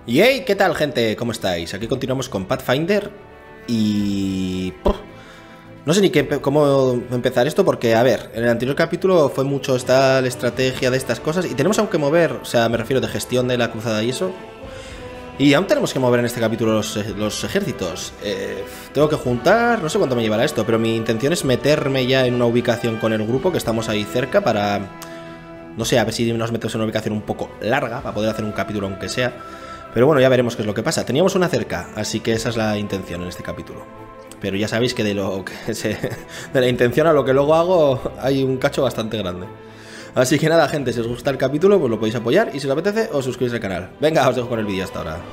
Y hey, ¿qué tal, gente? ¿Cómo estáis? Aquí continuamos con Pathfinder y... no sé ni cómo empezar esto porque, a ver, en el anterior capítulo fue mucho esta la estrategia de estas cosas y tenemos aún que mover, o sea, me refiero de gestión de la cruzada y eso. Y aún tenemos que mover en este capítulo los ejércitos. Tengo que juntar, no sé cuánto me llevará esto, pero mi intención es meterme ya en una ubicación con el grupo, que estamos ahí cerca, para... no sé, a ver si nos metemos en una ubicación un poco larga, para poder hacer un capítulo aunque sea. Pero bueno, ya veremos qué es lo que pasa. Teníamos una cerca, así que esa es la intención en este capítulo. Pero ya sabéis que de la intención a lo que luego hago hay un cacho bastante grande. Así que nada, gente, si os gusta el capítulo, pues lo podéis apoyar. Y si os apetece, os suscribís al canal. Venga, os dejo con el vídeo hasta ahora.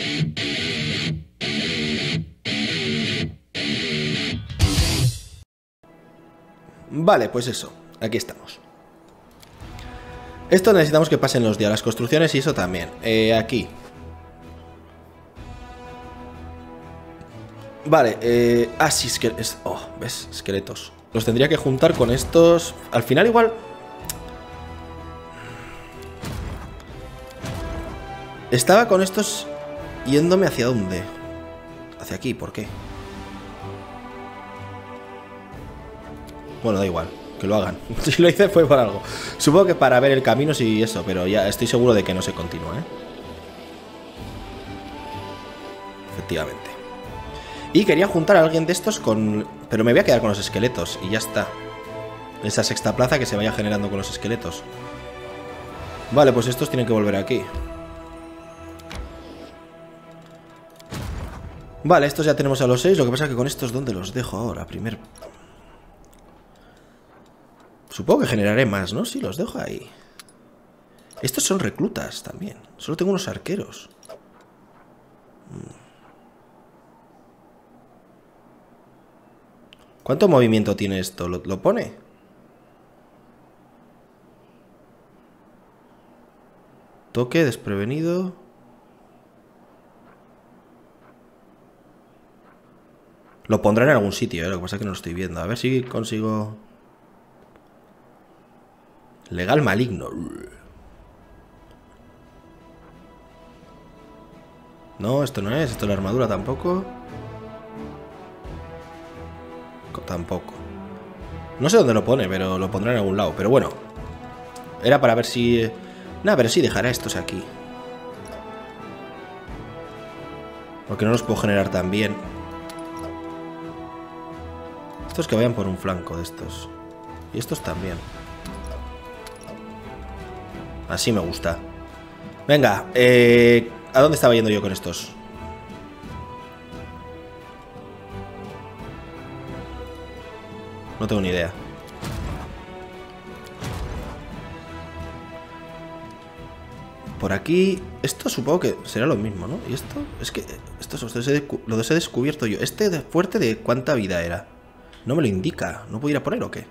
Vale, pues eso, aquí estamos. Esto necesitamos que pasen los días, las construcciones y eso también. Aquí. Vale, sí, ¿ves? Esqueletos. Los tendría que juntar con estos. Al final igual... estaba con estos yéndome hacia dónde. Hacia aquí, ¿por qué? Bueno, da igual, que lo hagan. Si lo hice fue por algo. Supongo que para ver el camino sí eso, pero ya estoy seguro de que no se continúa, ¿eh? Efectivamente. Y quería juntar a alguien de estos con... pero me voy a quedar con los esqueletos y ya está. Esa sexta plaza que se vaya generando con los esqueletos. Vale, pues estos tienen que volver aquí. Vale, estos ya tenemos a los 6. Lo que pasa es que con estos, ¿dónde los dejo ahora? Primero... supongo que generaré más, ¿no? Sí, los dejo ahí. Estos son reclutas también. Solo tengo unos arqueros. ¿Cuánto movimiento tiene esto? ¿Lo pone? Toque, desprevenido. Lo pondrá en algún sitio, ¿eh? Lo que pasa es que no lo estoy viendo. A ver si consigo... legal maligno. No, esto no es. Esto es la armadura tampoco. Tampoco. No sé dónde lo pone, pero lo pondrá en algún lado. Pero bueno. Era para ver si... nada, pero sí dejará estos aquí. Porque no los puedo generar tan bien. Estos que vayan por un flanco de estos. Y estos también. Así me gusta. Venga, ¿a dónde estaba yendo yo con estos? No tengo ni idea. Por aquí... esto supongo que será lo mismo, ¿no? Y esto... es que... esto lo he descubierto yo. Este de fuerte, ¿de cuánta vida era? No me lo indica. ¿No puedo ir a poner o qué?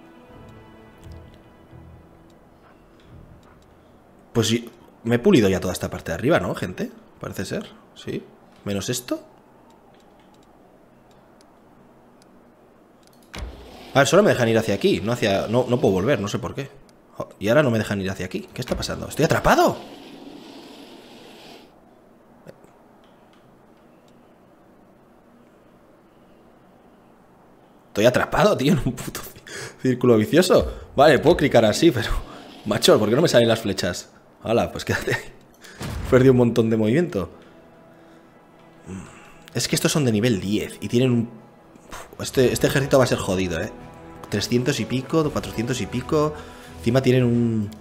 Pues sí, me he pulido ya toda esta parte de arriba, ¿no, gente? Parece ser, sí. Menos esto. A ver, solo me dejan ir hacia aquí, no hacia... no puedo volver, no sé por qué. Y ahora no me dejan ir hacia aquí. ¿Qué está pasando? ¡Estoy atrapado! Estoy atrapado, tío, en un puto círculo vicioso. Vale, puedo clicar así, pero... macho, ¿por qué no me salen las flechas? Hala, pues quédate ahí. Perdí un montón de movimiento. Es que estos son de nivel 10 y tienen un... Este ejército va a ser jodido, 300 y pico, 400 y pico. Encima tienen un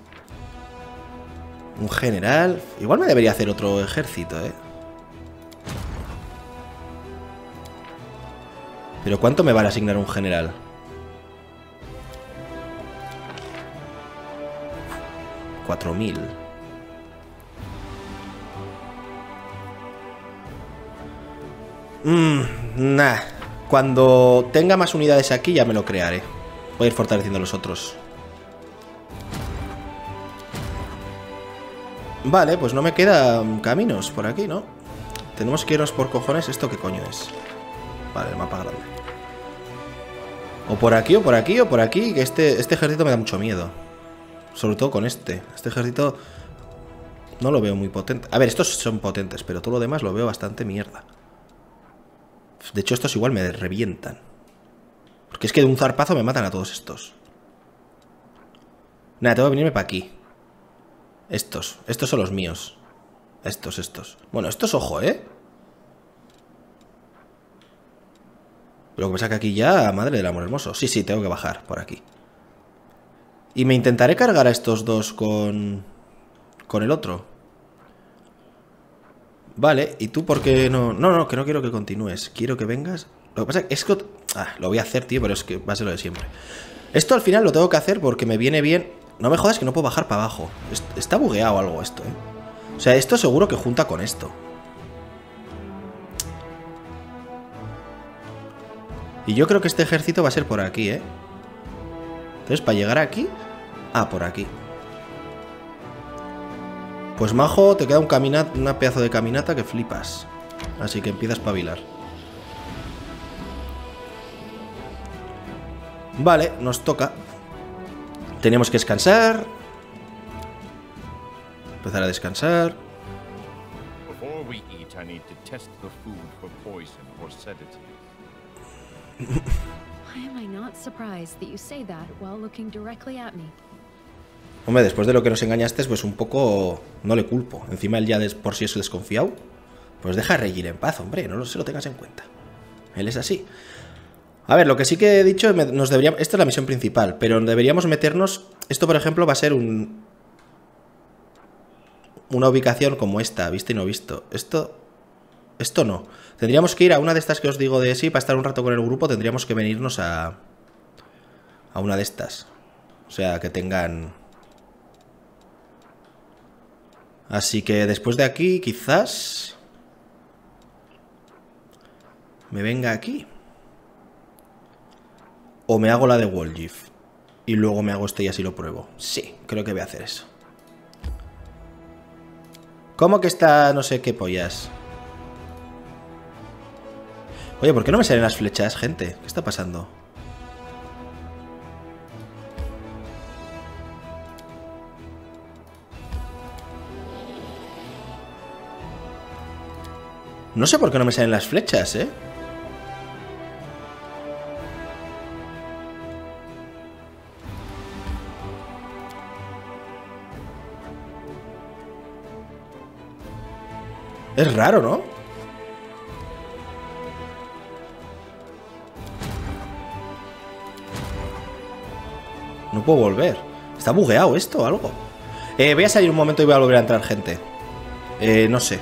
general. Igual me debería hacer otro ejército, Pero ¿cuánto me van a asignar un general? $4000. Nah. Cuando tenga más unidades aquí ya me lo crearé. Voy a ir fortaleciendo a los otros. Vale, pues no me quedan caminos por aquí, ¿no? Tenemos que irnos por cojones. ¿Esto qué coño es? Vale, el mapa grande. O por aquí, o por aquí, o por aquí. Que este ejército me da mucho miedo. Sobre todo con este. Este ejército No lo veo muy potente. A ver, estos son potentes, pero todo lo demás lo veo bastante mierda. De hecho, estos igual me revientan. Porque es que de un zarpazo me matan a todos estos. Nada, tengo que venirme para aquí. Estos son los míos. Estos. Bueno, estos, ojo, ¿eh? Lo que pasa que aquí ya, madre del amor hermoso. Sí, tengo que bajar por aquí. Y me intentaré cargar a estos dos con el otro. Vale, ¿y tú por qué no? No, que no quiero que continúes. Quiero que vengas. Lo que pasa es que... lo voy a hacer, tío, pero es que va a ser lo de siempre. Esto al final lo tengo que hacer porque me viene bien. No me jodas que no puedo bajar para abajo. Está bugueado algo esto, ¿eh? O sea, esto seguro que junta con esto. Y yo creo que este ejército va a ser por aquí, ¿eh? Entonces, para llegar aquí... por aquí. Pues majo, te queda una pedazo de caminata que flipas. Así que empiezas a espabilar. Vale, nos toca. Tenemos que descansar. Empezar a descansar. Hombre, después de lo que nos engañaste, pues un poco no le culpo. Encima él ya por si es desconfiado. Pues deja a Reggie en paz, hombre, no se lo tengas en cuenta. Él es así. A ver, lo que sí que he dicho, esta es la misión principal, pero deberíamos meternos... Esto, por ejemplo, va a ser una ubicación como esta, visto y no visto. Esto no. Tendríamos que ir a una de estas que os digo de sí, para estar un rato con el grupo, tendríamos que venirnos a una de estas. O sea, que tengan... Así que después de aquí, quizás... me venga aquí. O me hago la de Wolgief. Y luego me hago este y así lo pruebo. Sí, creo que voy a hacer eso. ¿Cómo que está no sé qué pollas? Oye, ¿por qué no me salen las flechas, gente? ¿Qué está pasando? No sé por qué no me salen las flechas, ¿eh? Es raro, ¿no? No puedo volver. ¿Está bugueado esto o algo? Voy a salir un momento y voy a volver a entrar, gente. No sé.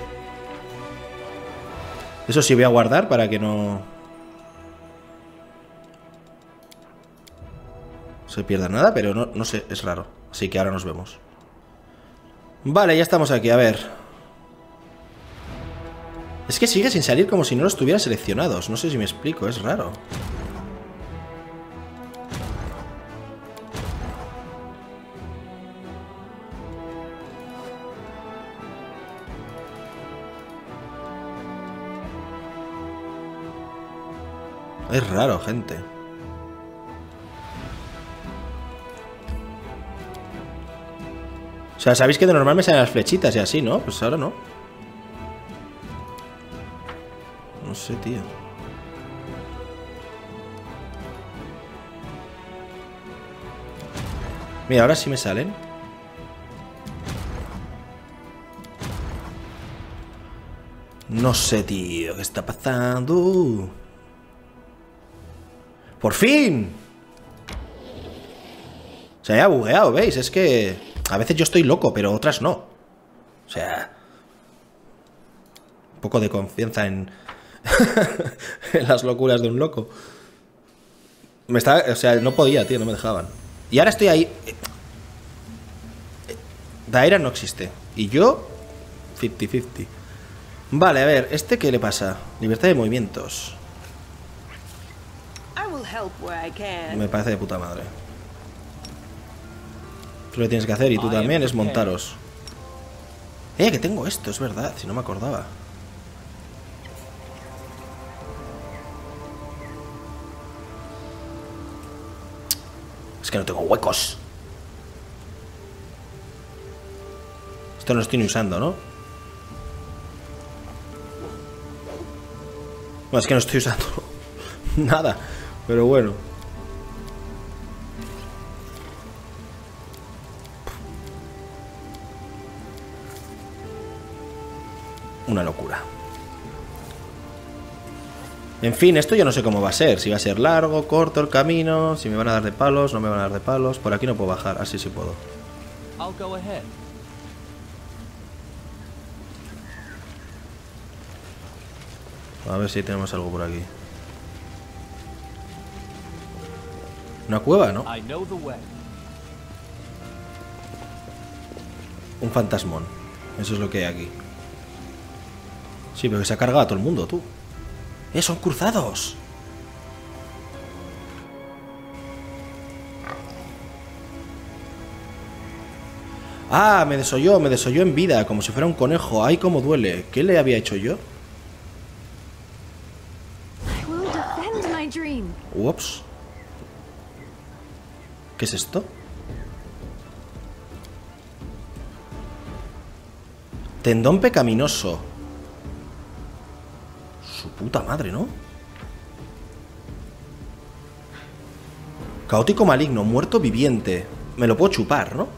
Eso sí, voy a guardar para que no se pierda nada, pero no sé, es raro. Así que ahora nos vemos. Vale, ya estamos aquí, a ver. Es que sigue sin salir como si no los tuviera seleccionados. No sé si me explico, es raro. Es raro, gente. O sea, sabéis que de normal me salen las flechitas y así, ¿no? Pues ahora no. No sé, tío. Mira, ahora sí me salen. No sé, tío, ¿qué está pasando? ¡Por fin! Se ha bugueado, ¿veis? Es que a veces yo estoy loco, pero otras no. O sea... un poco de confianza en... en las locuras de un loco. O sea, no podía, tío, no me dejaban. Y ahora estoy ahí. Daira no existe. Y yo, 50-50. Vale, a ver, ¿este qué le pasa? Libertad de movimientos. Me parece de puta madre. Tú lo tienes que hacer y tú también, es montaros. Que tengo esto, es verdad, si no me acordaba. Es que no tengo huecos. Esto no lo estoy ni usando, ¿no? No, es que no estoy usando nada. Pero bueno. Una locura. En fin, esto yo no sé cómo va a ser. Si va a ser largo, corto el camino. Si me van a dar de palos, no me van a dar de palos. Por aquí no puedo bajar, así sí puedo. A ver si tenemos algo por aquí. Una cueva, ¿no? Un fantasmón. Eso es lo que hay aquí. Sí, pero que se ha cargado a todo el mundo, tú. ¡Son cruzados! ¡Ah! Me desolló en vida, como si fuera un conejo. ¡Ay, cómo duele! ¿Qué le había hecho yo? Ups. ¿Qué es esto? Tendón pecaminoso. Su puta madre, ¿no? Caótico maligno, muerto viviente. Me lo puedo chupar, ¿no?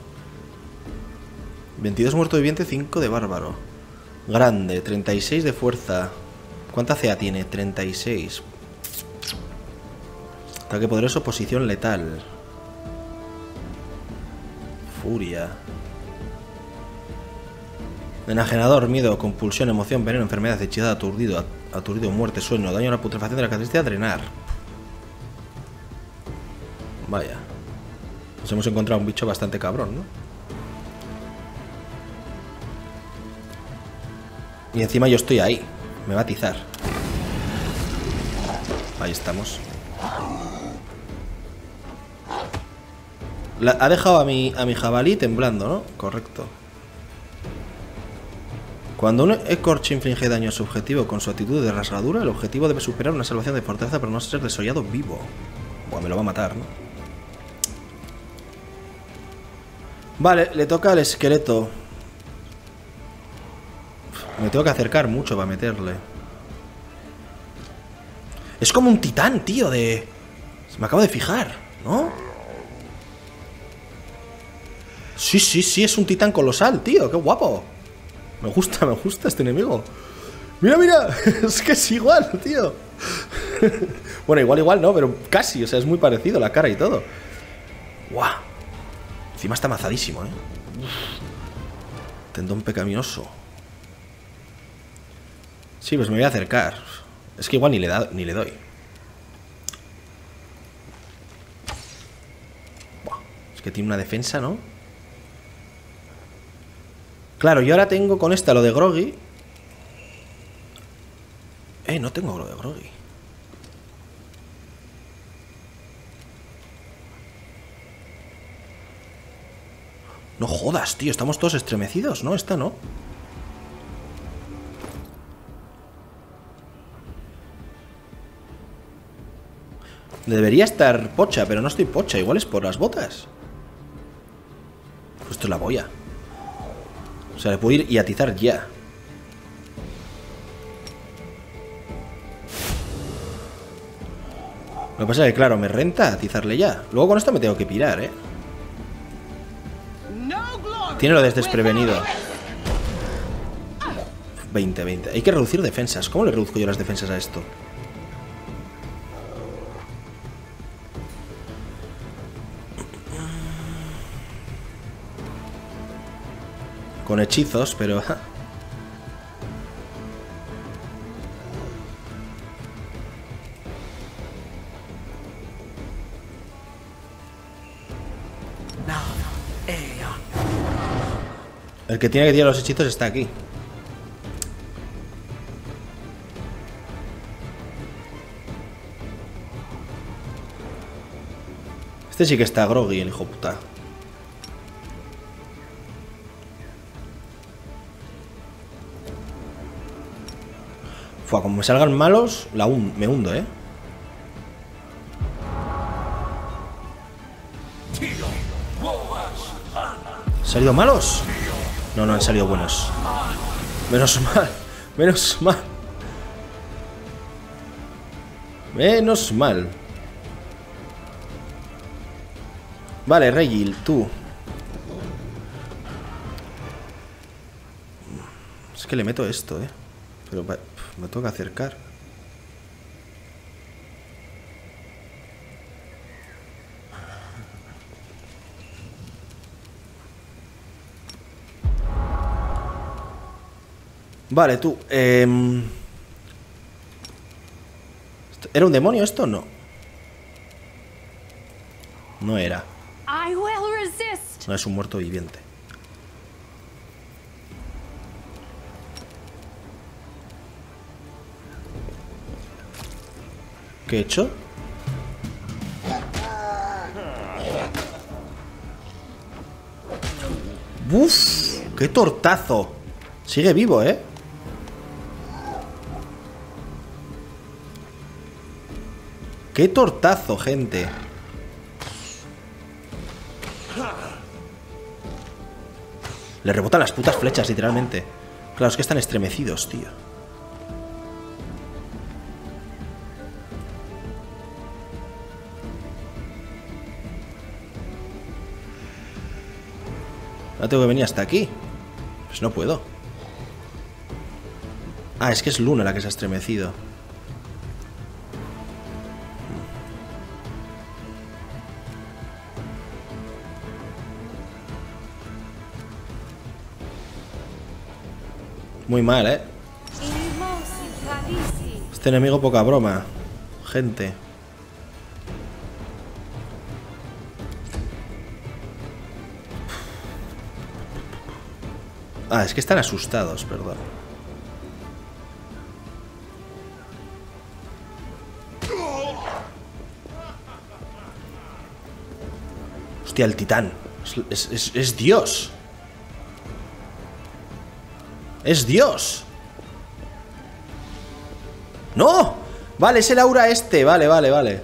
22 muerto viviente, 5 de bárbaro. Grande, 36 de fuerza. ¿Cuánta CA tiene? 36. Ataque poderoso, posición letal. Furia. Enajenador, miedo, compulsión, emoción, veneno, enfermedad, hechizada, aturdido, muerte, sueño, daño a la putrefacción de la característica, drenar. Vaya. Nos hemos encontrado un bicho bastante cabrón, ¿no? Y encima yo estoy ahí. Me va a atizar. Ahí estamos. Ha dejado a mi jabalí temblando, ¿no? Correcto. Cuando un Ecorch inflige daño a su objetivo con su actitud de rasgadura, el objetivo debe superar una salvación de fortaleza para no ser desollado vivo. Buah, me lo va a matar, ¿no? Vale, le toca al esqueleto. Me tengo que acercar mucho para meterle. Es como un titán, tío, de... Me acabo de fijar, ¿no? Sí, sí, sí, es un titán colosal, tío, qué guapo. Me gusta este enemigo. Mira, mira, es que es igual, tío. Bueno, igual no, pero casi, o sea, es muy parecido la cara y todo. Guau. Encima está amazadísimo, ¿eh? Tendón pecaminoso. Sí, pues me voy a acercar. Es que igual ni le doy. Buah, es que tiene una defensa, ¿no? Claro, yo ahora tengo con esta lo de Groggy. No tengo lo de Groggy. No jodas, tío, estamos todos estremecidos, ¿no? Esta no. Debería estar pocha, pero no estoy pocha. Igual es por las botas. Pues esto es la boya. O sea, le puedo ir y atizar ya. Lo que pasa es que, claro, me renta atizarle ya. Luego con esto me tengo que pirar, ¿eh? Tiene lo de desprevenido. 20. Hay que reducir defensas. ¿Cómo le reduzco yo las defensas a esto? Con hechizos, pero... El que tiene que tirar los hechizos está aquí. Este sí que está groggy, el hijo puta. Fua, como me salgan malos, me hundo, ¿eh? ¿Salido malos? No, no han salido buenos. Menos mal. Menos mal. Menos mal. Vale, Regil, tú. Es que le meto esto, pero me tengo que acercar. Vale, tú. ¿Era un demonio esto o no? No era. No, es un muerto viviente. ¿Qué he hecho? ¡Uf! ¡Qué tortazo! Sigue vivo, ¿eh? ¡Qué tortazo, gente! Le rebotan las putas flechas, literalmente. Claro, es que están estremecidos, tío. Ahora tengo que venir hasta aquí. Pues no puedo. Ah, es que es Luna la que se ha estremecido. Muy mal, ¿eh? Este enemigo poca broma. Gente. Ah, es que están asustados, perdón. Hostia, el titán. Es Dios. ¡Es Dios! ¡No! Vale, es el aura este. Vale, vale, vale.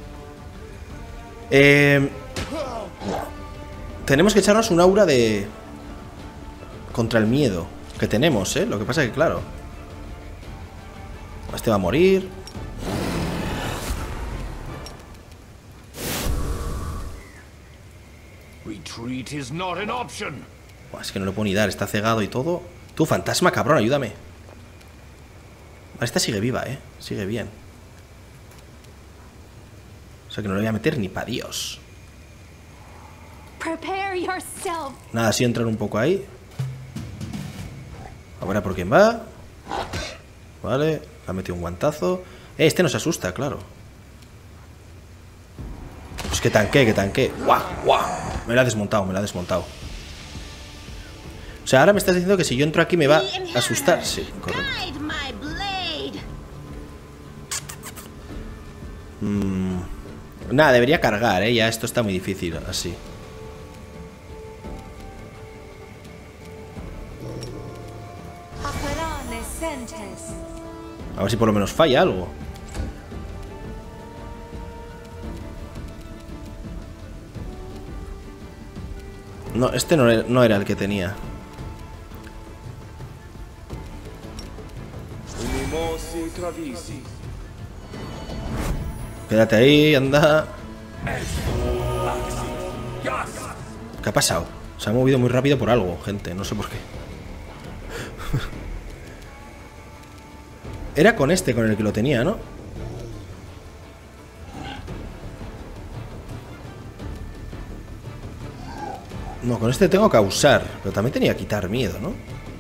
Tenemos que echarnos un aura de... contra el miedo. Que tenemos, ¿eh? Lo que pasa es que, claro, este va a morir. Retreat is not an option. Buah, es que no le puedo ni dar, está cegado y todo. Tú, fantasma, cabrón, ayúdame. Vale, esta sigue viva, sigue bien. O sea que no le voy a meter ni pa' Dios. Nada, sí entran un poco ahí. A ver a por quién va. Vale, le ha metido un guantazo. Este nos asusta, claro. Pues que tanque. ¡Guau, guau! Me la ha desmontado, me la ha desmontado. O sea, ahora me estás diciendo que si yo entro aquí me va a asustar. Sí, correcto. Nada, debería cargar, ya esto está muy difícil así. A ver si por lo menos falla algo. No, este no era el que tenía. Quédate ahí, anda. ¿Qué ha pasado? Se ha movido muy rápido por algo, gente, no sé por qué. Era con este con el que lo tenía, ¿no? No, con este tengo que causar, pero también tenía que quitar miedo, ¿no?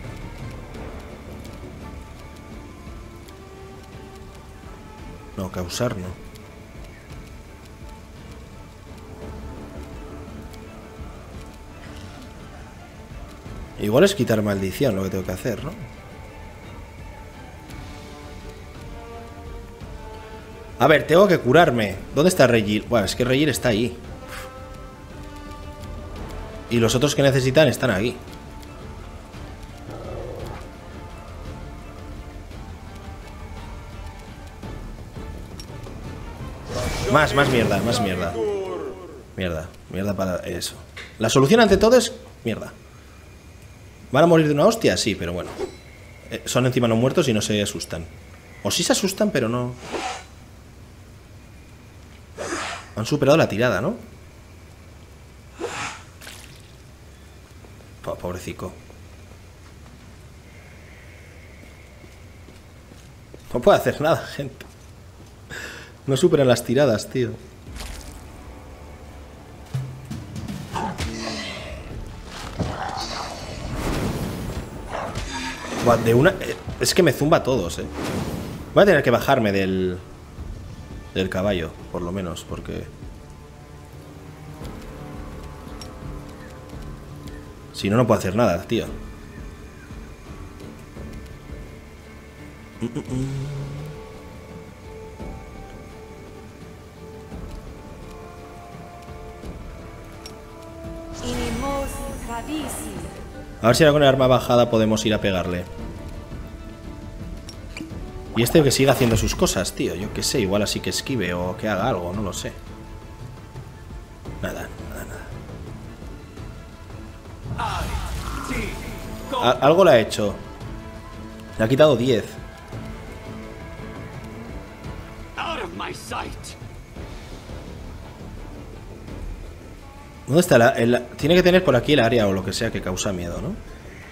No, causar no. Igual es quitar maldición lo que tengo que hacer, ¿no? A ver, tengo que curarme. ¿Dónde está Regil? Bueno, es que Regil está ahí. Y los otros que necesitan están aquí. Más mierda, más mierda. Mierda para eso. La solución ante todo es mierda. ¿Van a morir de una hostia? Sí, pero bueno. Son encima no muertos y no se asustan. O sí se asustan, pero no. Han superado la tirada, ¿no? Pobrecico. No puede hacer nada, gente. No superan las tiradas, tío. Buah, de una... Es que me zumba a todos, Voy a tener que bajarme del caballo, por lo menos, porque... Si no, no puedo hacer nada, tío. A ver si ahora con el arma bajada podemos ir a pegarle. Y este que siga haciendo sus cosas, tío. Yo qué sé, igual así que esquive o que haga algo, no lo sé. Nada. Algo le ha hecho. Le ha quitado 10. ¿Dónde está tiene que tener por aquí el área o lo que sea que causa miedo, ¿no?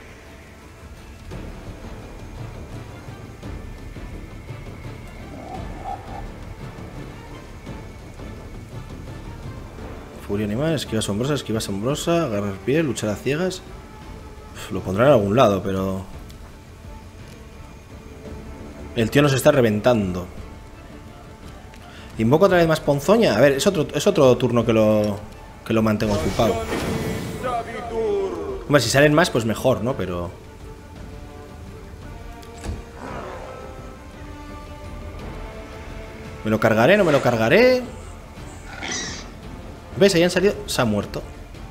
Furia animal, esquiva asombrosa, agarrar piel, luchar a ciegas. Lo pondrán en algún lado, pero... El tío nos está reventando. Invoco otra vez más ponzoña. A ver, es otro turno que lo mantengo ocupado. Hombre, si salen más, pues mejor, ¿no? Pero... ¿Me lo cargaré? ¿No me lo cargaré? ¿Ves? Ahí han salido... Se ha muerto.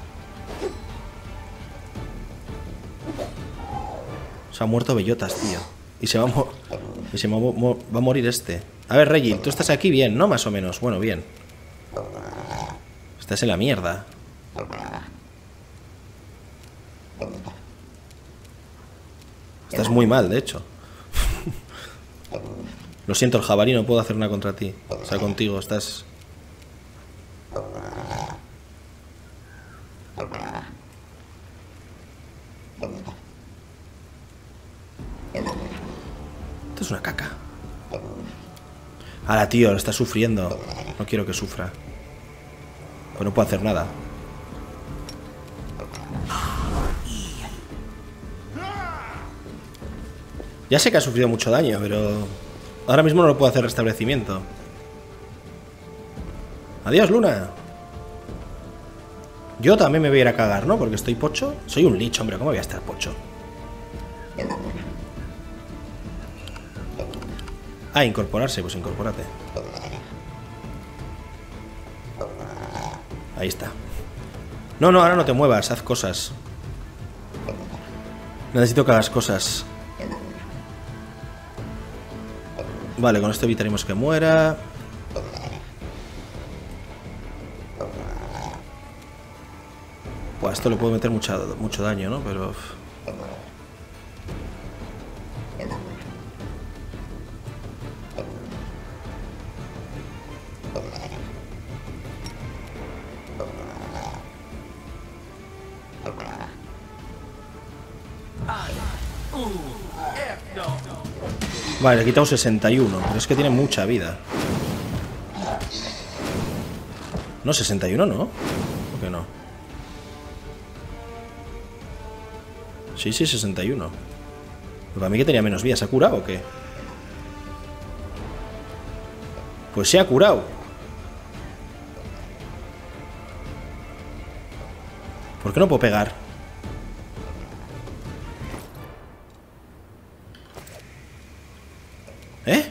Se ha muerto bellotas, tío. Y se va a morir este. A ver, Reggie, tú estás aquí bien, ¿no? Más o menos. Bueno, bien. Estás en la mierda. Estás muy mal, de hecho. Lo siento, el jabalí, no puedo hacer nada contra ti. O sea, contigo, estás... Esto es una caca. Ahora, tío, lo está sufriendo. No quiero que sufra. Pues no puedo hacer nada. Ya sé que ha sufrido mucho daño, pero... Ahora mismo no lo puedo hacer restablecimiento. Adiós, Luna. Yo también me voy a ir a cagar, ¿no? Porque estoy pocho. Soy un lich, hombre. ¿Cómo voy a estar pocho? Ah, incorporarse. Pues incorpórate. Ahí está. No, ahora no te muevas. Haz cosas. Necesito que hagas cosas. Vale, con esto evitaremos que muera. Buah, esto le puedo meter mucho daño, ¿no? Pero... Vale, le he quitado 61, pero es que tiene mucha vida. No, 61 no. ¿Por qué no? Sí, 61. Pero para mí que tenía menos vida. ¿Se ha curado o qué? Pues se ha curado. ¿Por qué no puedo pegar? ¿Eh?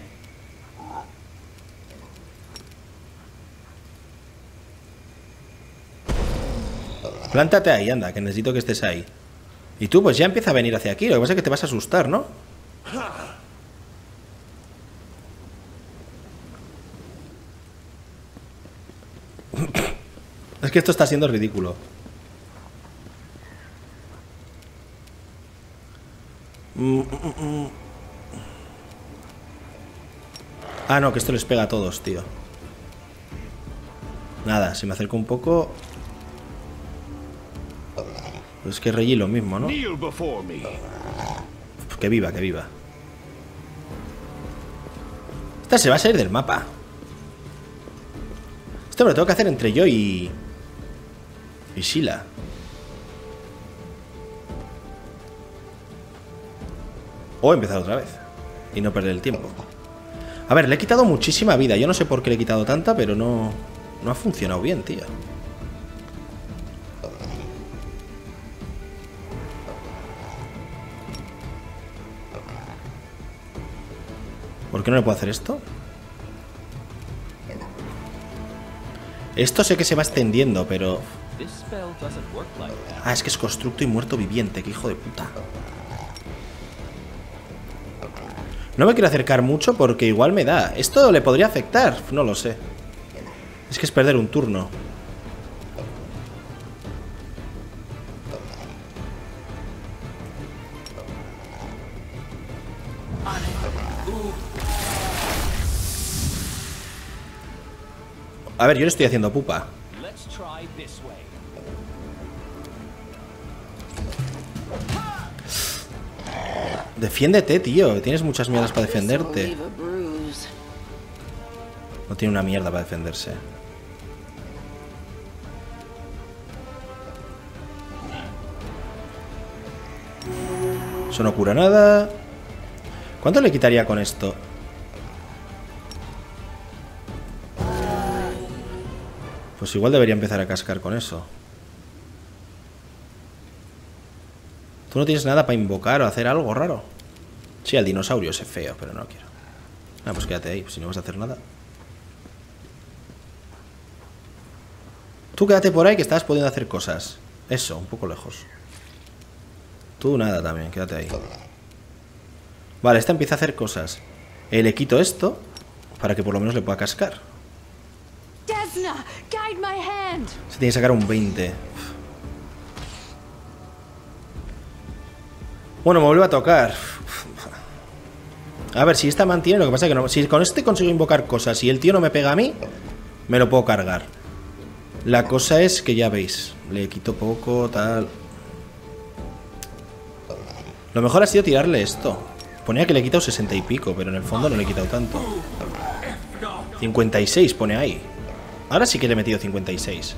Plántate ahí, anda, que necesito que estés ahí. Y tú, pues ya empieza a venir hacia aquí. Lo que pasa es que te vas a asustar, ¿no? Es que esto está siendo ridículo. Ah, no, que esto les pega a todos, tío. Nada, si me acerco un poco... Pues es que Reggie lo mismo, ¿no? Kneel before me. Que viva, que viva. Esta se va a salir del mapa. Esto me lo tengo que hacer entre yo y Sheila. O empezar otra vez y no perder el tiempo. A ver, le he quitado muchísima vida. Yo no sé por qué le he quitado tanta, pero no ha funcionado bien, tío. ¿Por qué no le puedo hacer esto? Esto sé que se va extendiendo, pero... Ah, es que es constructo y muerto viviente. Qué hijo de puta. No me quiero acercar mucho porque igual me da. ¿Esto le podría afectar? No lo sé. Es que es perder un turno. A ver, yo le estoy haciendo pupa. Defiéndete, tío. Tienes muchas mierdas para defenderte. No tiene una mierda para defenderse. Eso no cura nada. ¿Cuánto le quitaría con esto? Pues igual debería empezar a cascar con eso. ¿Tú no tienes nada para invocar o hacer algo raro? Sí, al dinosaurio ese feo, pero no quiero. Ah, pues quédate ahí, si no vas a hacer nada. Tú quédate por ahí que estás pudiendo hacer cosas. Eso, un poco lejos. Tú nada también, quédate ahí. Vale, esta empieza a hacer cosas. Le quito esto para que por lo menos le pueda cascar. Se tiene que sacar un 20. Bueno, me vuelve a tocar. A ver, si esta mantiene, lo que pasa es que no. Si con este consigo invocar cosas y el tío no me pega a mí, me lo puedo cargar. La cosa es que ya veis, le quito poco, tal. Lo mejor ha sido tirarle esto. Ponía que le he quitado 60 y pico, pero en el fondo no le he quitado tanto. 56 pone ahí. Ahora sí que le he metido 56.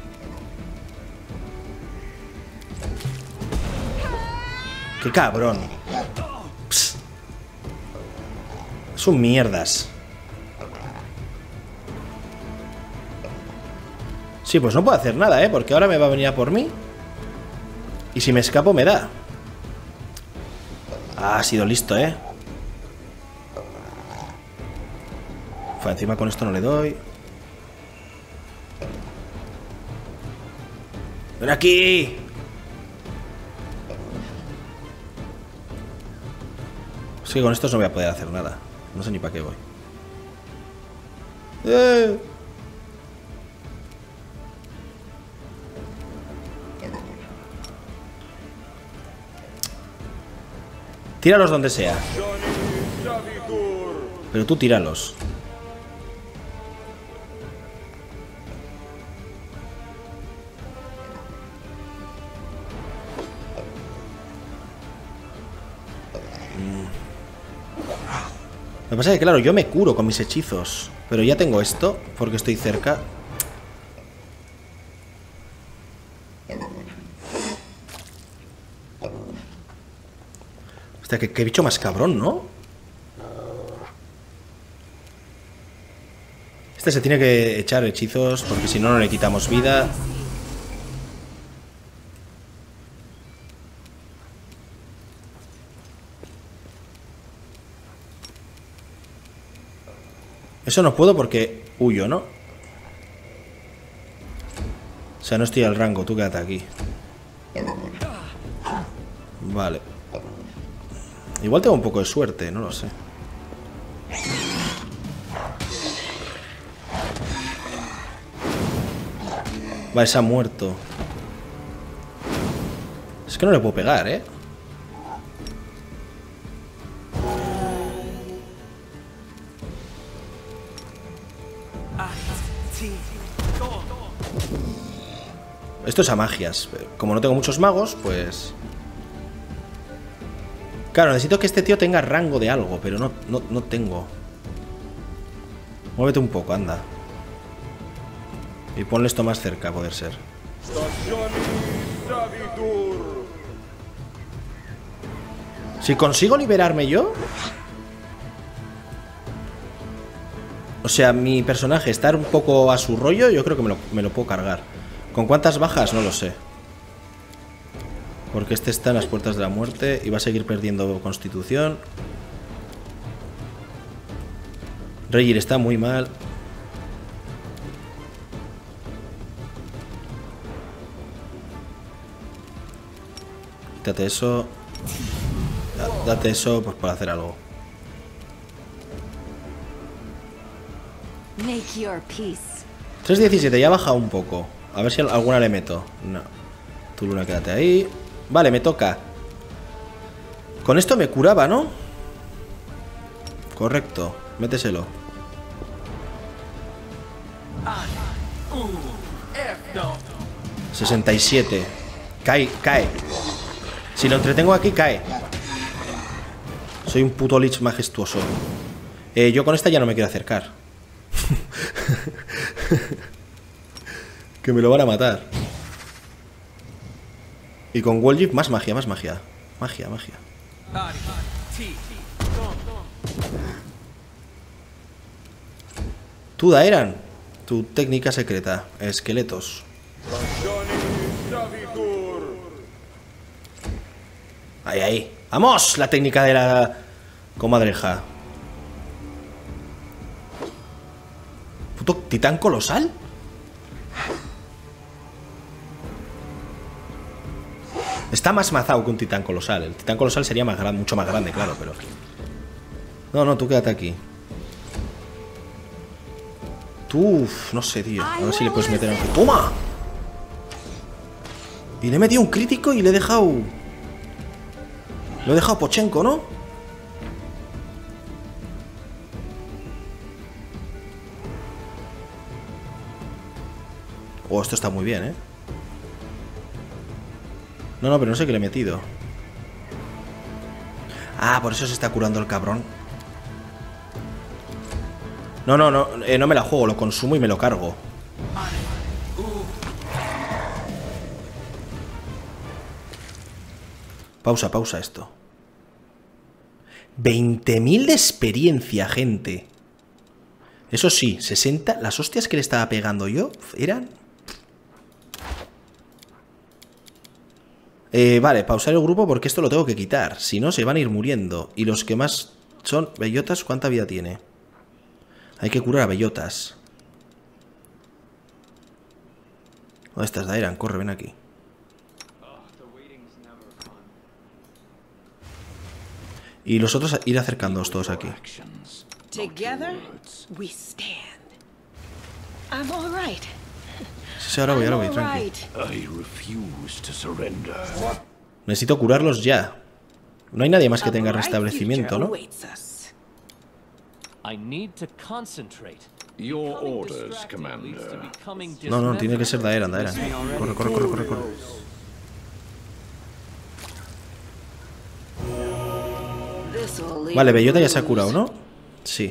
¡Qué cabrón! Psst. Son mierdas. Sí, pues no puedo hacer nada, ¿eh? Porque ahora me va a venir a por mí. Y si me escapo me da. Ah, ha sido listo, ¿eh? Fue encima con esto no le doy. ¡Ven aquí! Es que con estos no voy a poder hacer nada. No sé ni para qué voy. Tíralos donde sea. Pero tú tíralos. Lo que pasa es que, claro, yo me curo con mis hechizos. Pero ya tengo esto, porque estoy cerca. Hostia, qué bicho más cabrón, ¿no? Este se tiene que echar hechizos, porque si no, no le quitamos vida. Eso no puedo porque huyo, ¿no? O sea, no estoy al rango, tú quédate aquí. Vale. Igual tengo un poco de suerte, no lo sé. Vale, se ha muerto. Es que no le puedo pegar, ¿eh? Esto es a magias. Como no tengo muchos magos, pues... Claro, necesito que este tío tenga rango de algo, pero no tengo. Muévete un poco, anda. Y ponle esto más cerca, a poder ser. Si consigo liberarme yo... O sea, mi personaje estar un poco a su rollo, yo creo que me lo puedo cargar. ¿Con cuántas bajas? No lo sé. Porque este está en las puertas de la muerte y va a seguir perdiendo constitución. Regir está muy mal. Quítate eso. Date eso pues para hacer algo. Make your peace. 3.17, ya ha bajado un poco. A ver si alguna le meto. No. Tu luna, quédate ahí. Vale, me toca. Con esto me curaba, ¿no? Correcto, méteselo. $67. Cae. Si lo entretengo aquí, cae. Soy un puto lich majestuoso. Yo con esta ya no me quiero acercar. Que me lo van a matar. Y con Wolgief más magia. Magia. Tú, Daeran. Tu técnica secreta. Esqueletos. Ahí. ¡Vamos! La técnica de la comadreja. ¿Puto titán colosal? Está más mazado que un titán colosal. El titán colosal sería más grande, mucho más grande, claro, pero... No, tú quédate aquí. Tú, no sé, tío. A ver si le puedes meter en... ¡Toma! Y le he metido un crítico y le he dejado... Lo he dejado pochenco, ¿no? Oh, esto está muy bien, ¿eh? No, pero no sé qué le he metido. Ah, por eso se está curando el cabrón. No me la juego, lo consumo y me lo cargo. Pausa esto. 20.000 de experiencia, gente. Eso sí, 60. Las hostias que le estaba pegando yo eran... Vale, pausar el grupo porque esto lo tengo que quitar. Si no, se van a ir muriendo. Y los que más son bellotas, ¿cuánta vida tiene? Hay que curar a bellotas. ¿Dónde estás, Daeran? Corre, ven aquí. Y los otros ir acercándoos todos aquí. Together we stand. I'm all right. Sí, ahora voy, tranqui. Necesito curarlos ya. No hay nadie más que tenga restablecimiento, ¿no? No, tiene que ser Daeran. Corre. Vale, Bellota ya se ha curado, ¿no? Sí.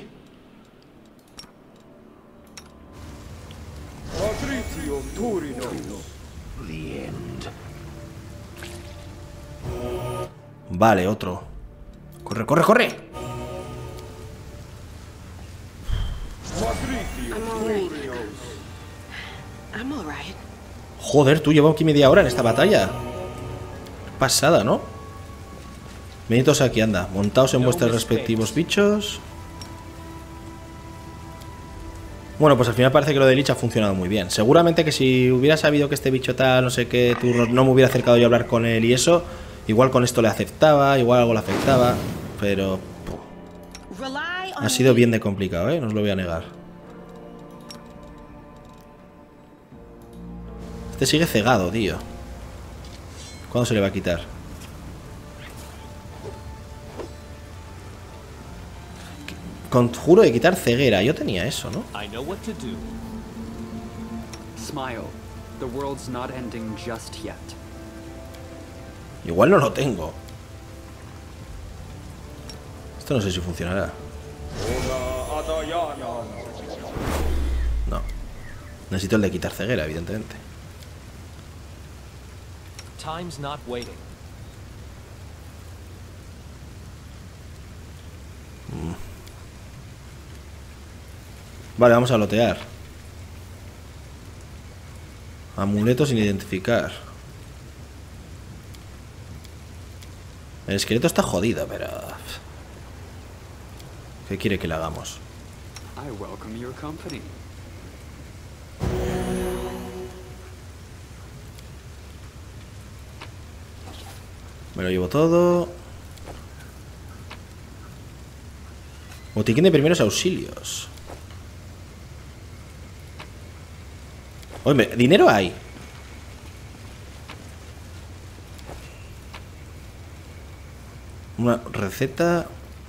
Vale, otro. Corre. Joder, tú llevo aquí media hora en esta batalla. Pasada, ¿no? Venidos aquí, anda. Montaos en vuestros respectivos bichos. Bueno, pues al final parece que lo de Lich ha funcionado muy bien. Seguramente que si hubiera sabido que este bicho tal, no sé qué turno, no me hubiera acercado yo a hablar con él y eso, igual con esto le aceptaba, igual algo le afectaba, pero... ha sido bien de complicado, ¿eh? No os lo voy a negar. Este sigue cegado, tío. ¿Cuándo se le va a quitar? Conjuro de quitar ceguera. Yo tenía eso, ¿no? Smile. The world's not ending just yet. Igual no lo tengo. Esto no sé si funcionará. No. Necesito el de quitar ceguera, evidentemente. Time's not waiting. Vale, vamos a lotear. Amuleto sin identificar. El esqueleto está jodido, pero... ¿Qué quiere que le hagamos? I welcome your company. Me lo llevo todo. Botiquín de primeros auxilios. Oye, dinero hay. Una receta.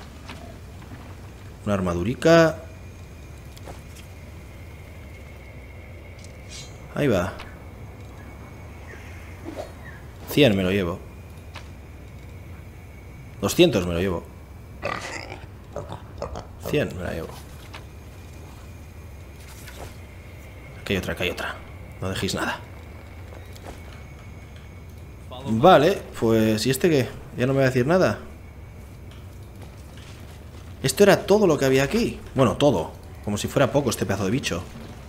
Una armadurica. Ahí va. 100 me lo llevo. 200 me lo llevo. 100 me la llevo. Aquí hay otra, aquí hay otra. No dejéis nada. Vale, pues ¿y este qué? ¿Ya no me va a decir nada? Esto era todo lo que había aquí. Bueno, todo. Como si fuera poco este pedazo de bicho.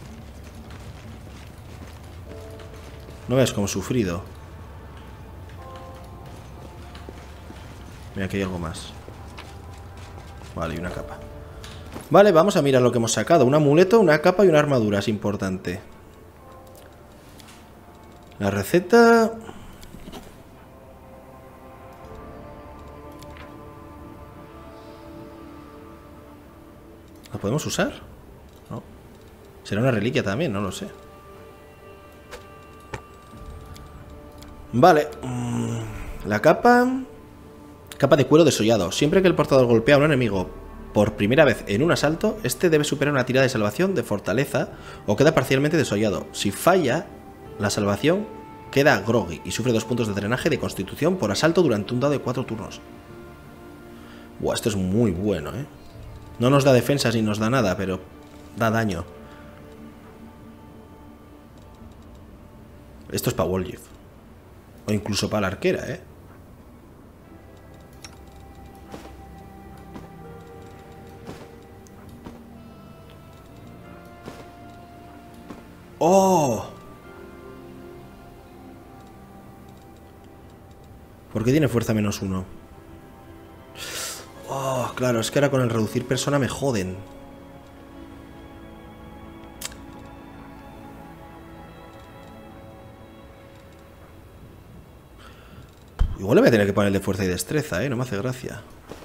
No ves cómo sufrido. Mira, aquí hay algo más. Vale, y una capa. Vale, vamos a mirar lo que hemos sacado. Un amuleto, una capa y una armadura. Es importante. La receta... ¿La podemos usar? No. Será una reliquia también, no lo sé. Vale. La capa... Capa de cuero desollado. Siempre que el portador golpea a un enemigo por primera vez en un asalto, este debe superar una tirada de salvación de fortaleza o queda parcialmente desollado. Si falla la salvación, queda groggy y sufre 2 puntos de drenaje de constitución por asalto durante un dado de 4 turnos. Buah, esto es muy bueno, ¿eh? No nos da defensas ni nos da nada, pero da daño. Esto es para Wolgief. O incluso para la arquera, ¿eh? ¡Oh! ¿Por qué tiene fuerza -1? Oh, claro, es que ahora con el reducir persona me joden. Igual le voy a tener que poner el de fuerza y destreza, ¿eh? No me hace gracia.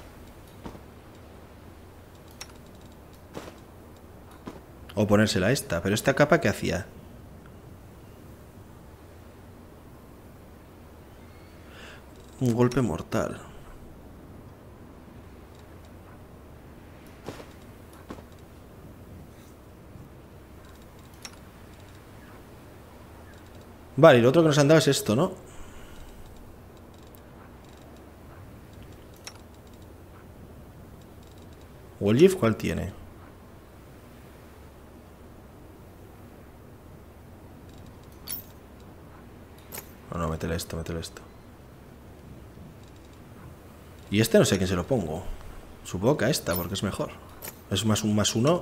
O ponérsela a esta. Pero esta capa, ¿qué hacía? Un golpe mortal. Vale, y lo otro que nos han dado es esto, ¿no? Wolgief, ¿cuál tiene? No, métele esto, métele esto. Y este no sé a quién se lo pongo. Supongo que a esta, porque es mejor. Es más un +1.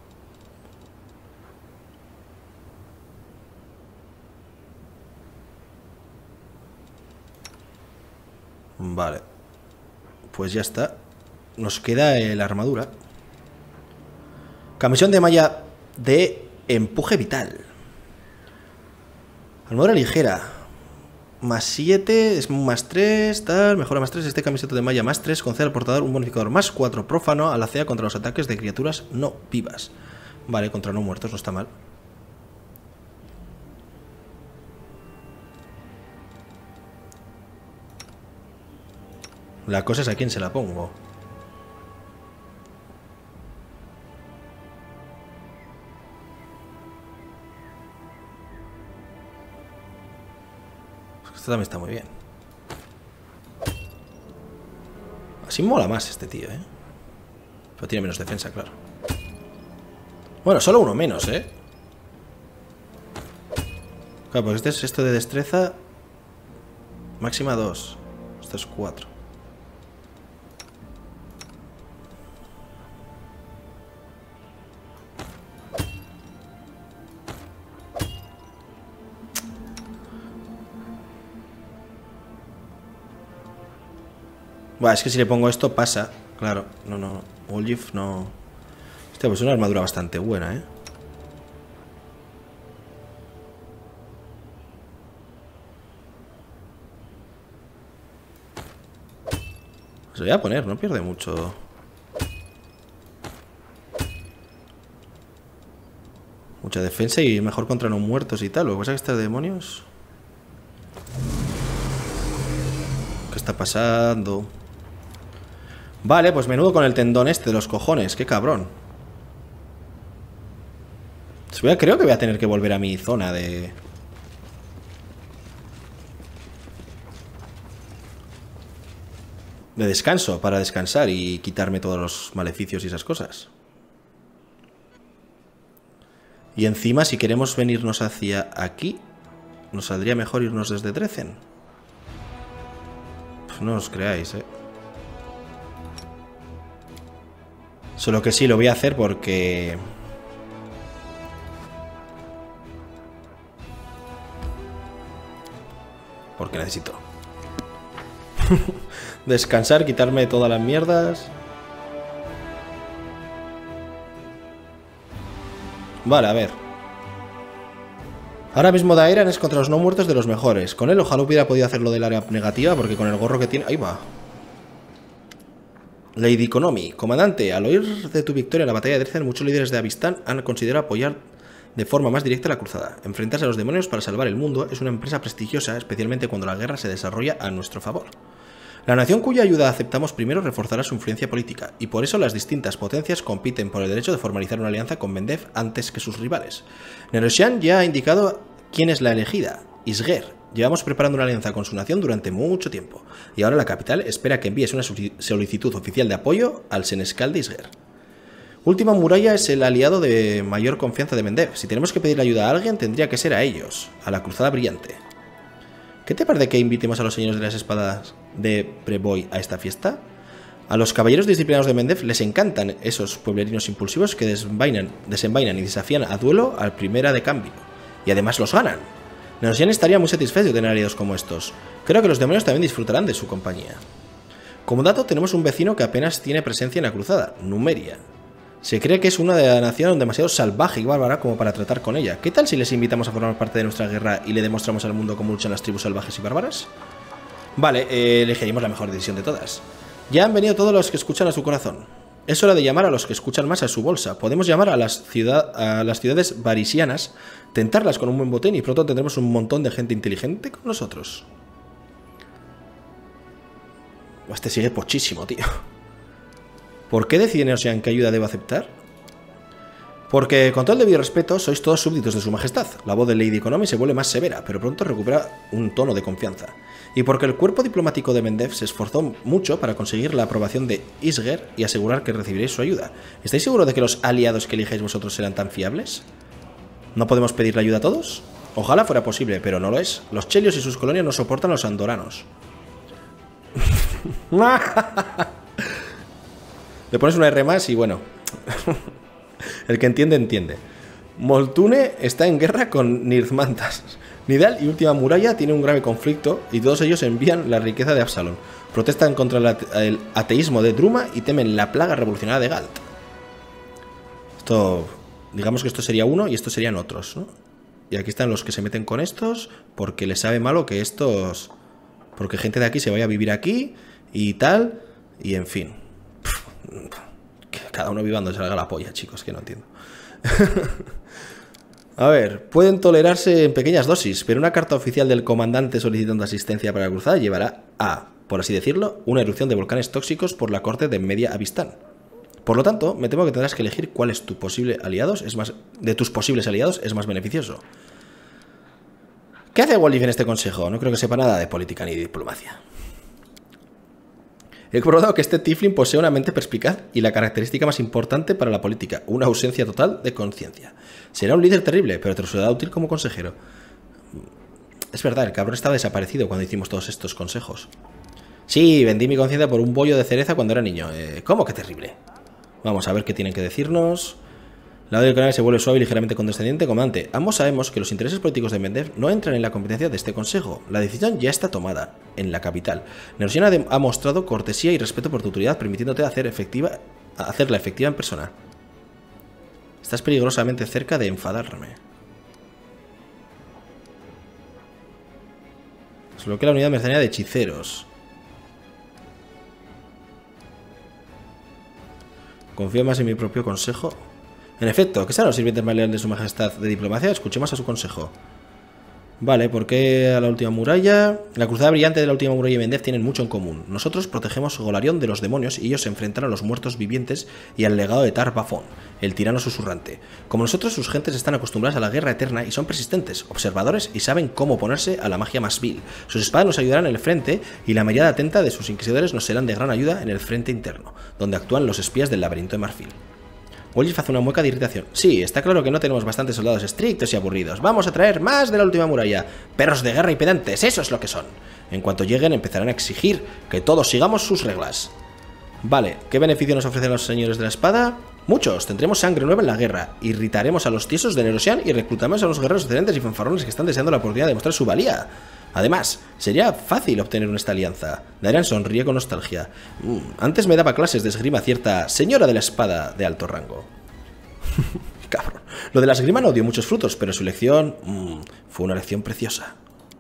Vale. Pues ya está. Nos queda la armadura. Camisón de malla de empuje vital. Armadura ligera. +7, es un +3, tal, mejora +3. Este camiseta de malla +3 concede al portador un bonificador +4 prófano a la CA contra los ataques de criaturas no vivas. Vale, contra no muertos, no está mal. La cosa es a quién se la pongo. Esto también está muy bien. Así mola más este tío, ¿eh? Pero tiene menos defensa, claro. Bueno, solo uno menos, ¿eh? Claro, pues este es esto de destreza. Máxima 2. Esto es 4. Buah, es que si le pongo esto pasa. Claro, no. Wolgif no. Hostia, pues es una armadura bastante buena, ¿eh? Se voy a poner, no pierde mucho. Mucha defensa y mejor contra no muertos y tal. Lo que pasa es que estos demonios... ¿Qué está pasando? Vale, pues menudo con el tendón este de los cojones. Qué cabrón. Creo que voy a tener que volver a mi zona de... descanso, para descansar y quitarme todos los maleficios y esas cosas. Y encima, si queremos venirnos hacia aquí, nos saldría mejor irnos desde Drecen. Pues no os creáis, ¿eh? Solo que sí, lo voy a hacer porque... porque necesito descansar, quitarme todas las mierdas. Vale, a ver. Ahora mismo Daeran es contra los no muertos de los mejores. Con él ojalá hubiera podido hacerlo del área negativa, porque con el gorro que tiene... Ahí va. Lady Konomi, comandante, al oír de tu victoria en la batalla de Drecen, muchos líderes de Avistán han considerado apoyar de forma más directa la cruzada. Enfrentarse a los demonios para salvar el mundo es una empresa prestigiosa, especialmente cuando la guerra se desarrolla a nuestro favor. La nación cuya ayuda aceptamos primero reforzará su influencia política, y por eso las distintas potencias compiten por el derecho de formalizar una alianza con Mendev antes que sus rivales. Neroshan ya ha indicado quién es la elegida, Isger. Llevamos preparando una alianza con su nación durante mucho tiempo, y ahora la capital espera que envíes una solicitud oficial de apoyo al senescal de Isger. Última Muralla es el aliado de mayor confianza de Mendev. Si tenemos que pedirle ayuda a alguien, tendría que ser a ellos, a la Cruzada Brillante. ¿Qué te parece que invitemos a los señores de las espadas de Preboy a esta fiesta? A los caballeros disciplinados de Mendev les encantan esos pueblerinos impulsivos que desenvainan y desafían a duelo al primera de cambio. Y además los ganan. Neroshan estaría muy satisfecho de tener aliados como estos. Creo que los demonios también disfrutarán de su compañía. Como dato, tenemos un vecino que apenas tiene presencia en la cruzada, Numeria. Se cree que es una de la nación demasiado salvaje y bárbara como para tratar con ella. ¿Qué tal si les invitamos a formar parte de nuestra guerra y le demostramos al mundo cómo luchan las tribus salvajes y bárbaras? Vale, elegiremos la mejor decisión de todas. Ya han venido todos los que escuchan a su corazón. Es hora de llamar a los que escuchan más a su bolsa. Podemos llamar a las ciudades varisianas, tentarlas con un buen botín y pronto tendremos un montón de gente inteligente con nosotros. Este sigue pochísimo, tío. ¿Por qué decide Neroshan qué ayuda debo aceptar? Porque, con todo el debido respeto, sois todos súbditos de su majestad. La voz de Lady Konomi se vuelve más severa, pero pronto recupera un tono de confianza. Y porque el cuerpo diplomático de Mendev se esforzó mucho para conseguir la aprobación de Isger y asegurar que recibiréis su ayuda. ¿Estáis seguros de que los aliados que elijáis vosotros serán tan fiables? ¿No podemos pedirle ayuda a todos? Ojalá fuera posible, pero no lo es. Los chelios y sus colonias no soportan a los andoranos. Le pones una R más y bueno. El que entiende, entiende. Moltune está en guerra con Nirmantas. Nidal y Última Muralla tienen un grave conflicto y todos ellos envían la riqueza de Absalón. Protestan contra el ateísmo de Druma y temen la plaga revolucionaria de Galt. Esto, digamos que esto sería uno y estos serían otros, ¿no? Y aquí están los que se meten con estos porque les sabe malo que estos... Porque gente de aquí se vaya a vivir aquí y tal, y en fin. Que cada uno viva donde se le haga la polla, chicos, que no entiendo. A ver, pueden tolerarse en pequeñas dosis, pero una carta oficial del comandante solicitando asistencia para la cruzada llevará a, por así decirlo, una erupción de volcanes tóxicos por la corte de Media Avistán. Por lo tanto, me temo que tendrás que elegir cuál es tu posible aliado, de tus posibles aliados es más beneficioso. ¿Qué hace Wall-E en este consejo? No creo que sepa nada de política ni de diplomacia. He comprobado que este Tiflin posee una mente perspicaz y la característica más importante para la política, una ausencia total de conciencia. Será un líder terrible, pero te resultará útil como consejero. Es verdad, el cabrón estaba desaparecido cuando hicimos todos estos consejos. Sí, vendí mi conciencia por un bollo de cereza cuando era niño. ¿Cómo que terrible? Vamos a ver qué tienen que decirnos. La audio del canal se vuelve suave y ligeramente condescendiente. Comandante, ambos sabemos que los intereses políticos de Mendev no entran en la competencia de este consejo. La decisión ya está tomada en la capital. Nerosian ha mostrado cortesía y respeto por tu autoridad, permitiéndote hacerla efectiva en persona. Estás peligrosamente cerca de enfadarme. Desbloquea la unidad mercenaria de hechiceros. Confío más en mi propio consejo. En efecto, ¿qué serán los sirvientes más leales de su majestad de diplomacia? Escuchemos a su consejo. Vale, ¿por qué a la última muralla? La cruzada brillante de la última muralla y Mendev tienen mucho en común. Nosotros protegemos Golarion de los demonios y ellos se enfrentan a los muertos vivientes y al legado de Tar Bafón, el tirano susurrante. Como nosotros, sus gentes están acostumbradas a la guerra eterna y son persistentes, observadores y saben cómo oponerse a la magia más vil. Sus espadas nos ayudarán en el frente y la mirada atenta de sus inquisidores nos serán de gran ayuda en el frente interno, donde actúan los espías del laberinto de marfil. Wolf hace una mueca de irritación. Sí, está claro que no tenemos bastantes soldados estrictos y aburridos. Vamos a traer más de la última muralla. Perros de guerra y pedantes, eso es lo que son. En cuanto lleguen empezarán a exigir que todos sigamos sus reglas. Vale, ¿qué beneficio nos ofrecen los señores de la espada? Muchos, tendremos sangre nueva en la guerra. Irritaremos a los tiesos de Nerosian y reclutamos a los guerreros excelentes y fanfarrones que están deseando la oportunidad de mostrar su valía. Además, sería fácil obtener esta alianza. Dairan sonríe con nostalgia. Antes me daba clases de esgrima cierta señora de la espada de alto rango. Cabrón. Lo de la esgrima no dio muchos frutos, pero su lección fue una lección preciosa.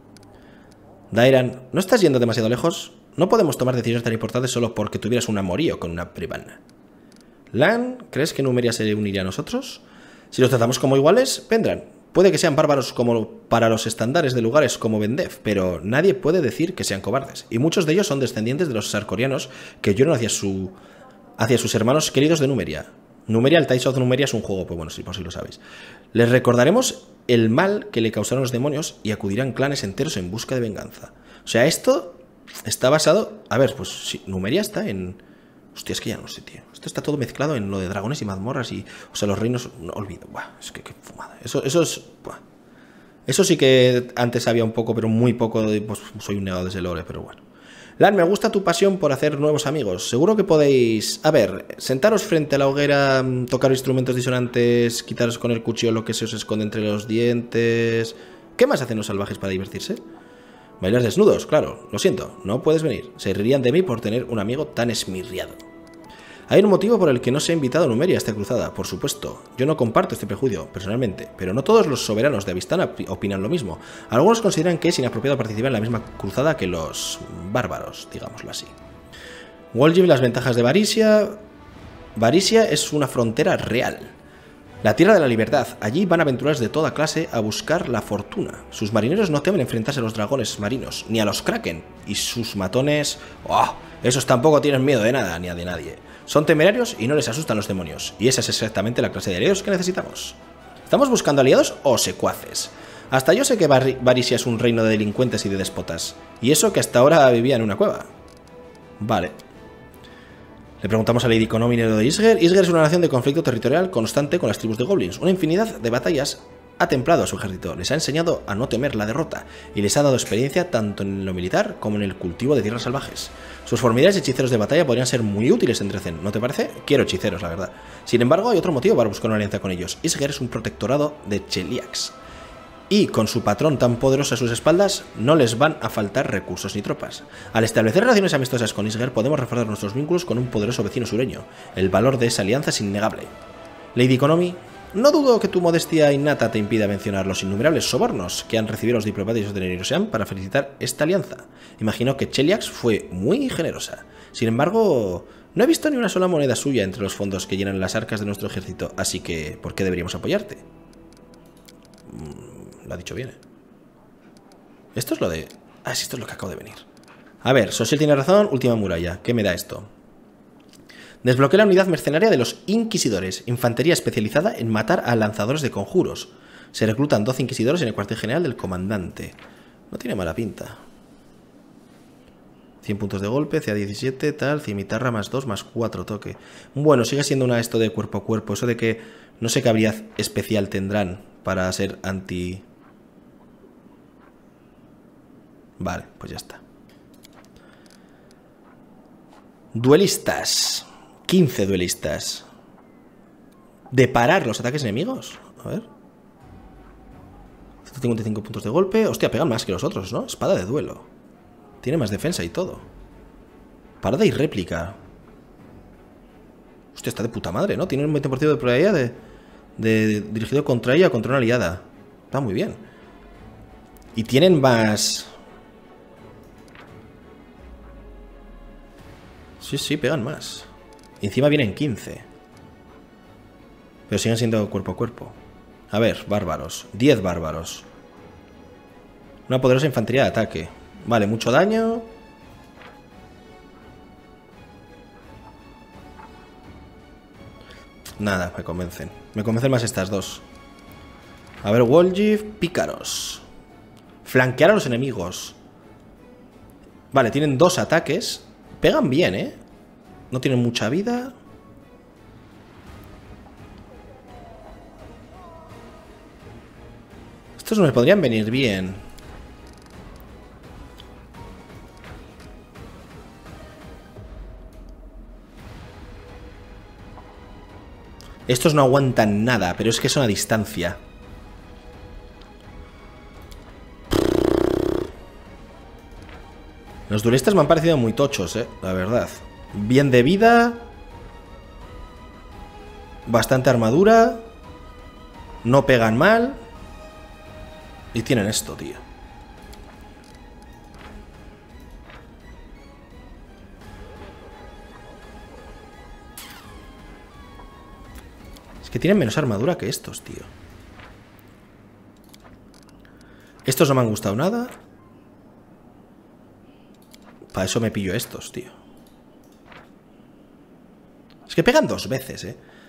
Dairan, ¿no estás yendo demasiado lejos? No podemos tomar decisiones tan importantes solo porque tuvieras un amorío con una privana. Lan, ¿crees que Numeria se uniría a nosotros? Si los tratamos como iguales, vendrán. Puede que sean bárbaros como para los estándares de lugares como Mendev, pero nadie puede decir que sean cobardes. Y muchos de ellos son descendientes de los sarkorianos que lloran hacia sus hermanos queridos de Numeria. Numeria, el Tides of Numeria es un juego, pues bueno, sí, por si lo sabéis. Les recordaremos el mal que le causaron los demonios y acudirán clanes enteros en busca de venganza. O sea, esto está basado... A ver, pues sí, Numeria está en... Hostia, es que ya no sé, tío. Esto está todo mezclado en lo de dragones y mazmorras y... O sea, los reinos... No, olvido. Buah, es que qué fumada. Eso es... Buah. Eso sí que antes había un poco, pero muy poco. Pues soy un negado de ese lore, pero bueno. Lan, me gusta tu pasión por hacer nuevos amigos. Seguro que podéis... A ver, sentaros frente a la hoguera, tocar instrumentos disonantes, quitaros con el cuchillo lo que se os esconde entre los dientes... ¿Qué más hacen los salvajes para divertirse? Bailar desnudos, claro. Lo siento, no puedes venir. Se reirían de mí por tener un amigo tan esmirriado. Hay un motivo por el que no se ha invitado a Numeria a esta cruzada, por supuesto. Yo no comparto este prejuicio, personalmente, pero no todos los soberanos de Avistana opinan lo mismo. Algunos consideran que es inapropiado participar en la misma cruzada que los bárbaros, digámoslo así. Wolf, las ventajas de Varisia. Varisia es una frontera real. La tierra de la libertad. Allí van aventureros de toda clase a buscar la fortuna. Sus marineros no temen enfrentarse a los dragones marinos, ni a los kraken. Y sus matones... ¡Oh! Esos tampoco tienen miedo de nada, ni a de nadie. Son temerarios y no les asustan los demonios. Y esa es exactamente la clase de aliados que necesitamos. ¿Estamos buscando aliados o secuaces? Hasta yo sé que Varisia es un reino de delincuentes y de déspotas. Y eso que hasta ahora vivía en una cueva. Vale. Le preguntamos a Lady Konomi lo de Isger. Isger es una nación de conflicto territorial constante con las tribus de goblins. Una infinidad de batallas ha templado a su ejército, les ha enseñado a no temer la derrota y les ha dado experiencia tanto en lo militar como en el cultivo de tierras salvajes. Sus formidables hechiceros de batalla podrían ser muy útiles en Drecen, ¿no te parece? Quiero hechiceros, la verdad. Sin embargo, hay otro motivo para buscar una alianza con ellos. Isger es un protectorado de Cheliax. Y con su patrón tan poderoso a sus espaldas, no les van a faltar recursos ni tropas. Al establecer relaciones amistosas con Isger, podemos reforzar nuestros vínculos con un poderoso vecino sureño. El valor de esa alianza es innegable. Lady Konomi, no dudo que tu modestia innata te impida mencionar los innumerables sobornos que han recibido los diplomáticos de Nerosian para felicitar esta alianza. Imagino que Cheliax fue muy generosa. Sin embargo, no he visto ni una sola moneda suya entre los fondos que llenan las arcas de nuestro ejército, así que, ¿por qué deberíamos apoyarte? Lo ha dicho bien, ¿eh? Esto es lo de... Ah, sí, esto es lo que acabo de venir. A ver, Social tiene razón, última muralla. ¿Qué me da esto? Desbloquea la unidad mercenaria de los Inquisidores, infantería especializada en matar a lanzadores de conjuros. Se reclutan 12 inquisidores en el cuartel general del comandante. No tiene mala pinta. 100 puntos de golpe, CA17, tal, cimitarra más 2, más 4 toque. Bueno, sigue siendo una esto de cuerpo a cuerpo. Eso de que no sé qué habilidad especial tendrán para ser anti... Vale, pues ya está. Duelistas. 15 duelistas. De parar los ataques enemigos. A ver. 155 puntos de golpe. Hostia, pegan más que los otros, ¿no? Espada de duelo. Tiene más defensa y todo. Parada y réplica. Hostia, está de puta madre, ¿no? Tiene un 20% de probabilidad de dirigido contra ella o contra una aliada. Está muy bien. Y tienen más... Sí, pegan más. Y encima vienen 15. Pero siguen siendo cuerpo a cuerpo. A ver, bárbaros. 10 bárbaros. Una poderosa infantería de ataque. Vale, mucho daño. Nada, me convencen. Me convencen más estas dos. A ver, Wolgiv, pícaros. Flanquear a los enemigos. Vale, tienen 2 ataques. Pegan bien, ¿eh? No tienen mucha vida. Estos me podrían venir bien. Estos no aguantan nada, pero es que son a distancia. Los duelistas me han parecido muy tochos, la verdad. Bien de vida. Bastante armadura. No pegan mal. Y tienen esto, tío. Es que tienen menos armadura que estos, tío. Estos no me han gustado nada. Para eso me pillo estos, tío. Es que pegan 2 veces,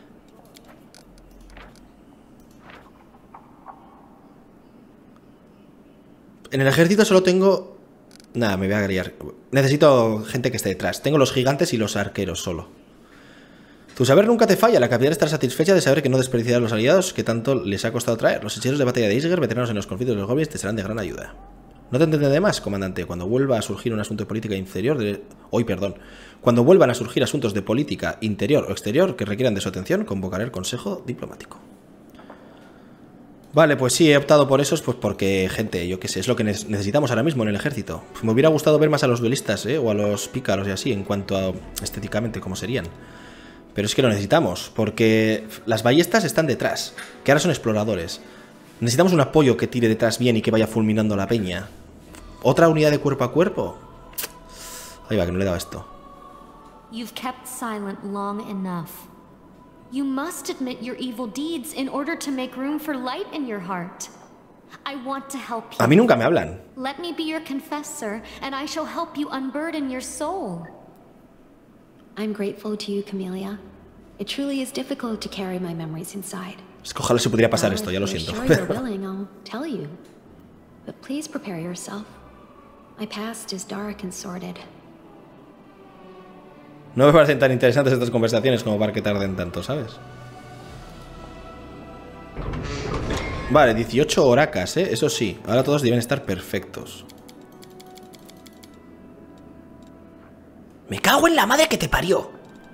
En el ejército solo tengo... Nada, me voy a agregar. Necesito gente que esté detrás. Tengo los gigantes y los arqueros solo. Tu saber nunca te falla. La capital estará satisfecha de saber que no desperdiciarán los aliados que tanto les ha costado traer. Los hechiceros de batalla de Isger, veteranos en los conflictos de los goblins, te serán de gran ayuda. No te entenderé más, comandante. Cuando vuelva a surgir un asunto de política interior... Cuando vuelvan a surgir asuntos de política interior o exterior que requieran de su atención, convocaré el consejo diplomático. Vale, pues sí, he optado por esos, pues porque, gente, yo qué sé, es lo que necesitamos ahora mismo en el ejército. Me hubiera gustado ver más a los duelistas, o a los pícaros y así, en cuanto a estéticamente cómo serían. Pero es que lo necesitamos, porque las ballestas están detrás, que ahora son exploradores. Necesitamos un apoyo que tire detrás bien y que vaya fulminando a la peña. ¿Otra unidad de cuerpo a cuerpo? Ahí va, que no le he dado esto. You've kept silent long enough. You must admit your evil deeds in order to make room for light in your heart. I want to help you. A mí nunca me hablan. Let me be your confessor, and I shall help you unburden your soul. I'm grateful to you, Camellia. It truly is difficult to carry my memories inside. Es que ojalá se pudiera pasar esto, ya lo siento. Sure you're willing, I'll tell you. But please prepare yourself. My past is dark and sordid. No me parecen tan interesantes estas conversaciones como para que tarden tanto, ¿sabes? Vale, 18 horacas, eso sí. Ahora todos deben estar perfectos. ¡Me cago en la madre que te parió!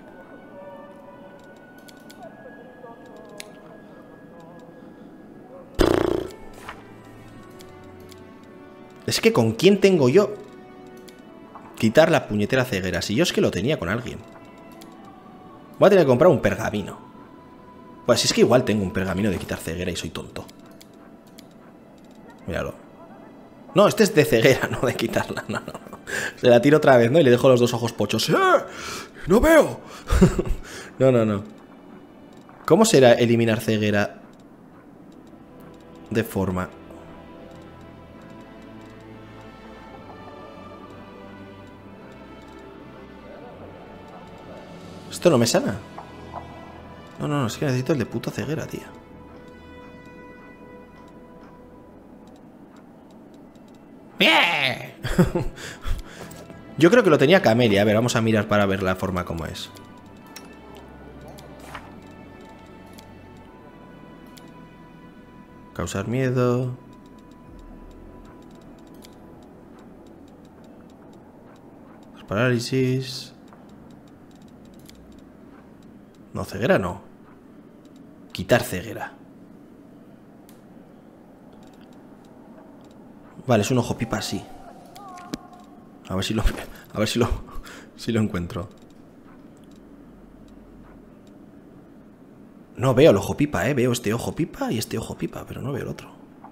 Es que ¿con quién tengo yo? Quitar la puñetera ceguera. Si yo es que lo tenía con alguien. Voy a tener que comprar un pergamino. Pues si es que igual tengo un pergamino de quitar ceguera y soy tonto. Míralo. No, este es de ceguera, no de quitarla. No. Se la tiro otra vez, ¿no? Y le dejo los 2 ojos pochos. ¡No veo! No. ¿Cómo será eliminar ceguera de forma? ¿Esto no me sana? No, es que necesito el de puta ceguera, tío. ¡Bien! Yo creo que lo tenía Camelia. A ver, vamos a mirar para ver la forma como es. Causar miedo. Parálisis. No, ceguera no. Quitar ceguera. Vale, es un ojo pipa así. A ver si lo... A ver si lo encuentro. No veo el ojo pipa, veo este ojo pipa y este ojo pipa, pero no veo el otro.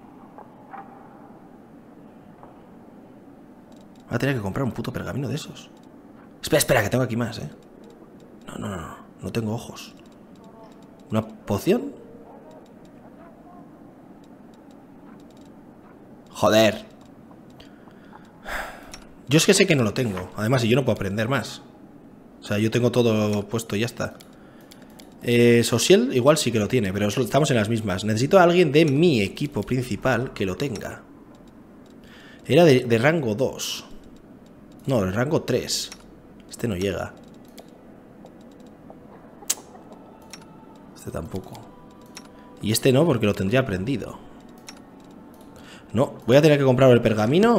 Voy a tener que comprar un puto pergamino de esos. Espera, espera, que tengo aquí más, No tengo ojos. ¿Una poción? Joder. Yo es que sé que no lo tengo. Además, y yo no puedo aprender más. O sea, yo tengo todo puesto y ya está. Social igual sí que lo tiene, pero estamos en las mismas. Necesito a alguien de mi equipo principal que lo tenga. Era de rango 2. No, de rango 3. Este no llega. Este tampoco. Y este no, porque lo tendría aprendido. No, voy a tener que comprar el pergamino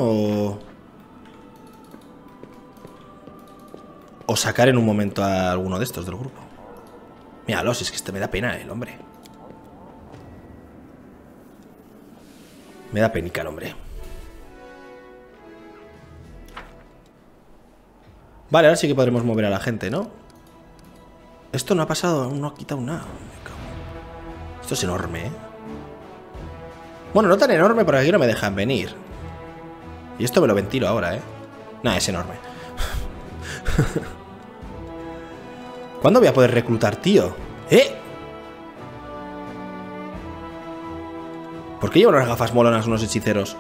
o sacar en un momento a alguno de estos del grupo. Míralo, si es que este me da pena el hombre. Me da penica el hombre. Vale, ahora sí que podremos mover a la gente, ¿no? Esto no ha pasado, aún no ha quitado nada. Esto es enorme, ¿eh? Bueno, no tan enorme porque aquí no me dejan venir. Y esto me lo ventilo ahora, ¿eh? Nah, es enorme. ¿Cuándo voy a poder reclutar, tío? ¿Por qué llevan unas gafas molonas unos hechiceros?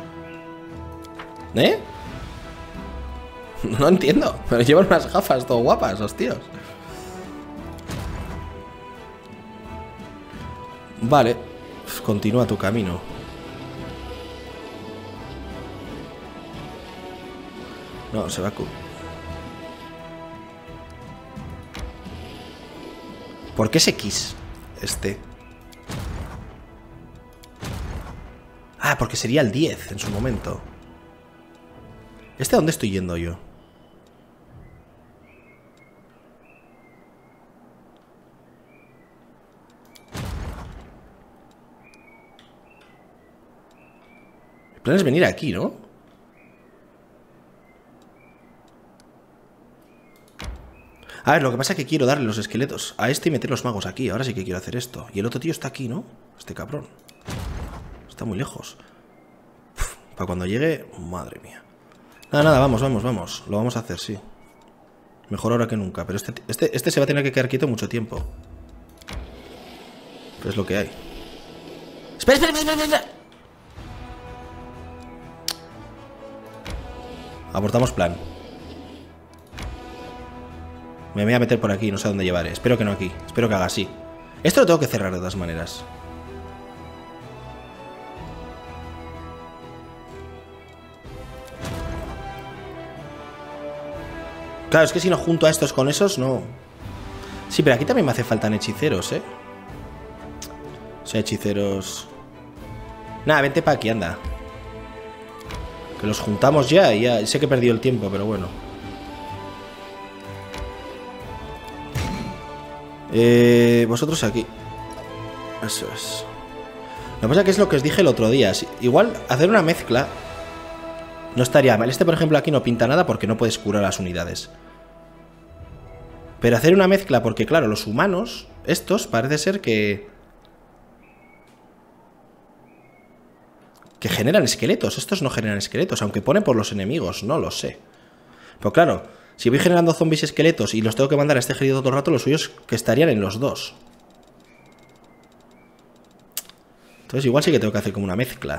No entiendo. Pero llevan unas gafas todo guapas, los tíos. Vale. Pues continúa tu camino. No, se va a... ¿Por qué es X? Ah, porque sería el 10 en su momento. ¿A dónde estoy yendo yo? El plan es venir aquí, ¿no? A ver, lo que pasa es que quiero darle los esqueletos a este y meter los magos aquí. Ahora sí que quiero hacer esto. Y el otro tío está aquí, ¿no? Este cabrón. Está muy lejos. Para cuando llegue... Madre mía. Nada, vamos. Lo vamos a hacer, sí. Mejor ahora que nunca. Pero este se va a tener que quedar quieto mucho tiempo. Pero es lo que hay. ¡Espera! Abortamos plan. Me voy a meter por aquí, no sé a dónde llevaré. Espero que no aquí. Espero que haga así. Esto lo tengo que cerrar de todas maneras. Claro, es que si no junto a estos con esos, no. Sí, pero aquí también me hace falta hechiceros, ¿eh? O sea, hechiceros... Nada, vente para aquí, anda. Que los juntamos ya y ya. Sé que he perdido el tiempo, pero bueno. Vosotros aquí. Eso es. Lo que pasa es que es lo que os dije el otro día. Igual hacer una mezcla no estaría mal. Este, por ejemplo, aquí no pinta nada porque no puedes curar las unidades. Pero hacer una mezcla porque, claro, los humanos, estos, parece ser que generan esqueletos. Estos no generan esqueletos, aunque pone por los enemigos, no lo sé. Pero claro, si voy generando zombies y esqueletos y los tengo que mandar a este ejército todo el rato, los suyos que estarían en los dos. Entonces igual sí que tengo que hacer como una mezcla.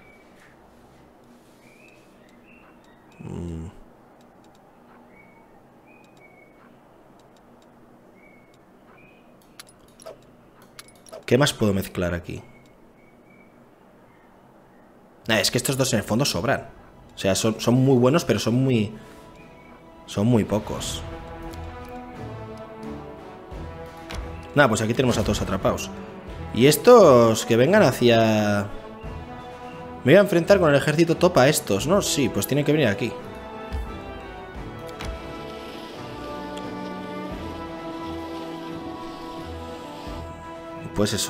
¿Qué más puedo mezclar aquí? Es que estos dos en el fondo sobran. O sea, son muy buenos, pero son muy pocos. Nada, pues aquí tenemos a todos atrapados. Y estos que vengan hacia... Me voy a enfrentar con el ejército top a estos, ¿no? Sí, pues tienen que venir aquí. Pues eso.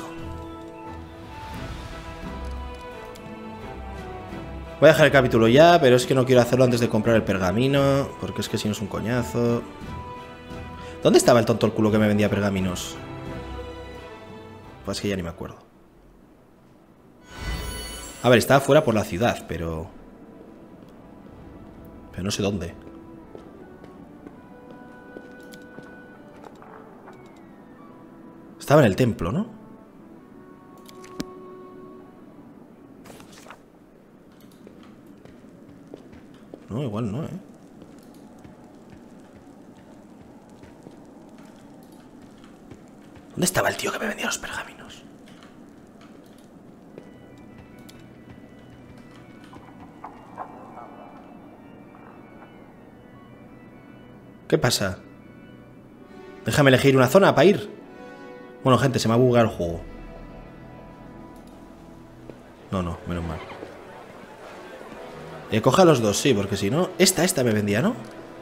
Voy a dejar el capítulo ya, pero es que no quiero hacerlo antes de comprar el pergamino, porque es que si no es un coñazo. ¿Dónde estaba el tonto el culo que me vendía pergaminos? Pues que ya ni me acuerdo. A ver, estaba fuera por la ciudad, pero no sé dónde. Estaba en el templo, ¿no? No, igual no, ¿eh? ¿Dónde estaba el tío que me vendía los pergaminos? ¿Qué pasa? Déjame elegir una zona para ir. Bueno, gente, se me ha bugado el juego. No, menos mal. Coja los dos, sí, porque si no... Esta me vendía, ¿no?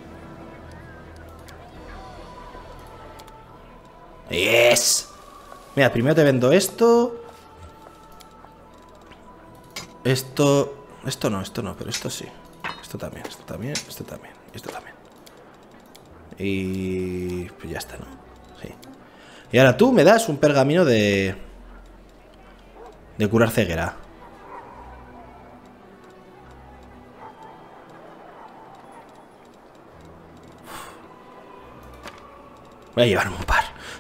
¡Yes! Mira, primero te vendo esto. Esto no, pero esto sí. Esto también. Y... pues ya está, ¿no? Sí. Y ahora tú me das un pergamino de curar ceguera. Voy a llevarme un par.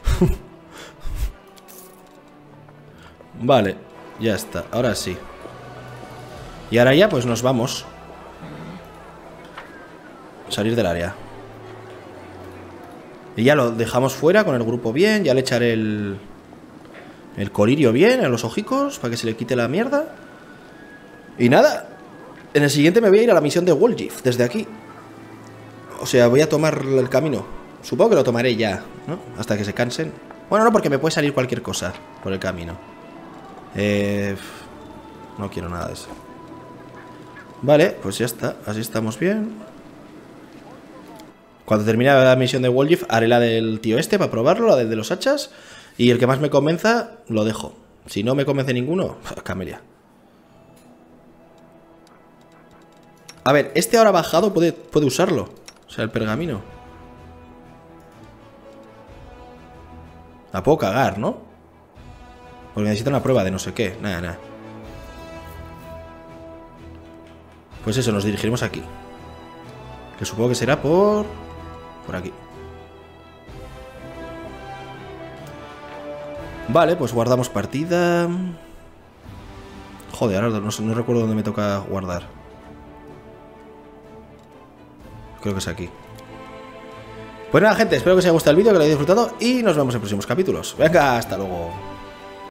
Vale, ya está, ahora sí. Y ahora ya pues nos vamos. Salir del área. Y ya lo dejamos fuera con el grupo bien. Ya le echaré el colirio bien a los ojicos para que se le quite la mierda. Y nada, en el siguiente me voy a ir a la misión de Woljif desde aquí. O sea, voy a tomar el camino. Supongo que lo tomaré ya, ¿no? Hasta que se cansen. Bueno, no, porque me puede salir cualquier cosa por el camino. No quiero nada de eso. Vale, pues ya está. Así estamos bien. Cuando termine la misión de Woljif haré la del tío este para probarlo, la del de los hachas. Y el que más me convenza, lo dejo. Si no me convence ninguno, Camelia. A ver, este ahora bajado puede usarlo. O sea, el pergamino. La puedo cagar, ¿no? Porque necesita una prueba de no sé qué. Nada. Pues eso, nos dirigiremos aquí. Que supongo que será por aquí. Vale, pues guardamos partida. Joder, ahora no recuerdo dónde me toca guardar. Creo que es aquí. Pues nada, gente, espero que os haya gustado el vídeo, que lo hayáis disfrutado y nos vemos en próximos capítulos. Venga, hasta luego.